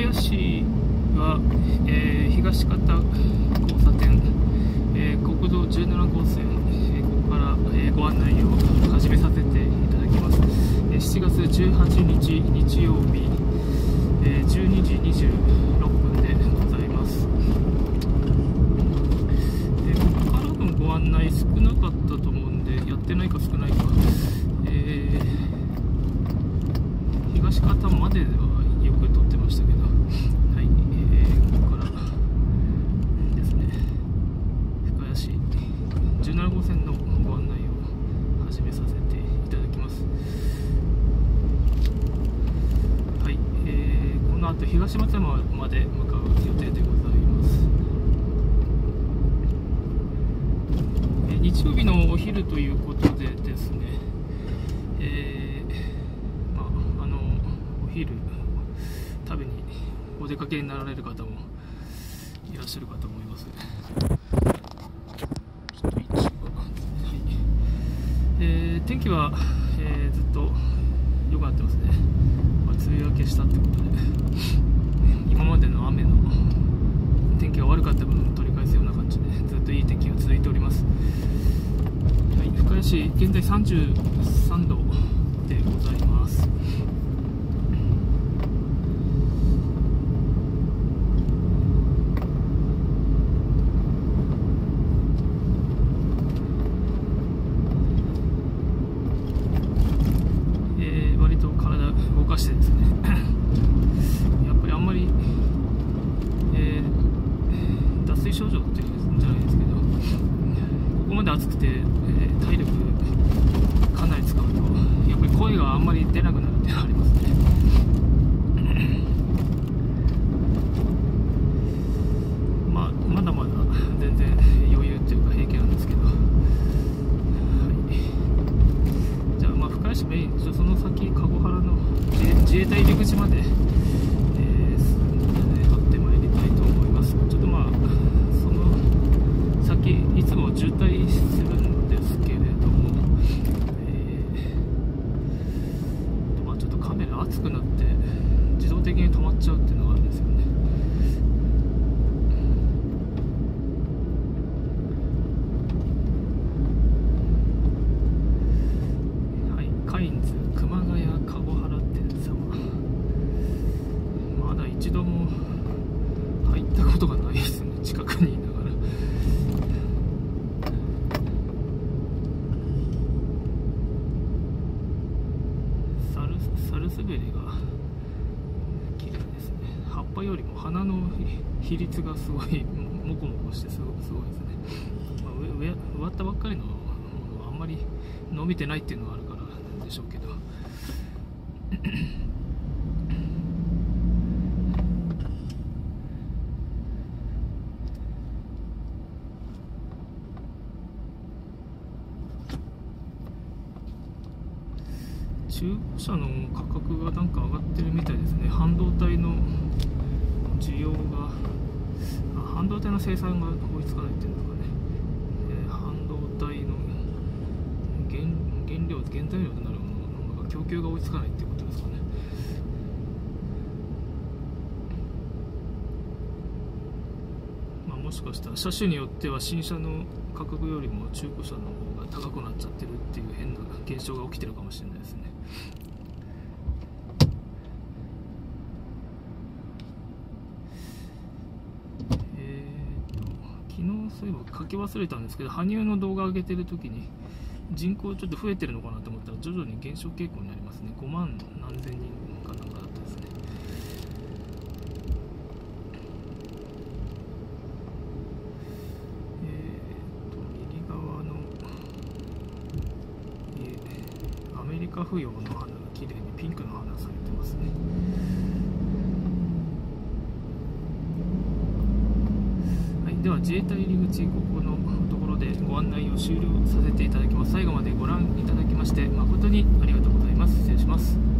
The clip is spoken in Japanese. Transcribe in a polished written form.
谷市は、東方交差点、国道17号線、ここから、ご案内を始めさせていただきます。7月18日日曜日、12時26分でございます。ここからのご案内少なかったと思うんで、やってないか少ないか、東方まではよく撮ってましたけど、はい、ここからですね、深谷市17号線のご案内を始めさせていただきます。はい、この後東松山まで向かう予定でございます。日曜日のお昼ということでですね、お昼食べにお出かけになられる方もいらっしゃるかと思います。ちょっと位置が、はい、天気は、ずっと良くなってますね。梅雨明けしたってことで、今までの雨の天気が悪かった分取り返すような感じでずっといい天気が続いております。はい、深谷市現在33度でございます。割と体動かしてですねやっぱりあんまり、脱水症状っていうんじゃないですけど、ここまで暑くて、体力かなり使うとやっぱり声があんまり出なくなるっていうのがありますね。まだまだ全然余裕っていうか平気なんですけど、はい、じゃあ深谷市メイン、その先籠原の自衛隊入り口まで、会ってまいりたいと思います。ちょっとその先いつも渋滞するんですけれども、ちょっとカメラ熱くなって自動的に止まっちゃうっていうのがあるんですよね。はい、カインズ熊谷籠原店様、まだ一度も入ったことがないですね、近くにいながら。サルスベリが綺麗ですね。葉っぱよりも花の比率がすごいモコモコしてすごいですね。植わったばっかりのものはあんまり伸びてないっていうのがあるからでしょうけど中古車の価格がなんか上がってるみたいですね。半導体の需要が、半導体の生産が追いつかないっていうんですかね。半導体の原材料となるものが供給が追いつかないっていうことですかね。もしかしたら車種によっては新車の価格よりも中古車の方が高くなっちゃってるっていう変な現象が起きてるかもしれないですね。昨日そういえば書き忘れたんですけど、羽生の動画上げてる時に人口ちょっと増えてるのかなと思ったら徐々に減少傾向にありますね。5万何千人かなんかだったですね。右側のアメリカ芙蓉の花が綺麗にピンクの花咲いてますね。はい、では自衛隊入り口、ここのところでご案内を終了させていただきます。最後までご覧いただきまして誠にありがとうございます。失礼します。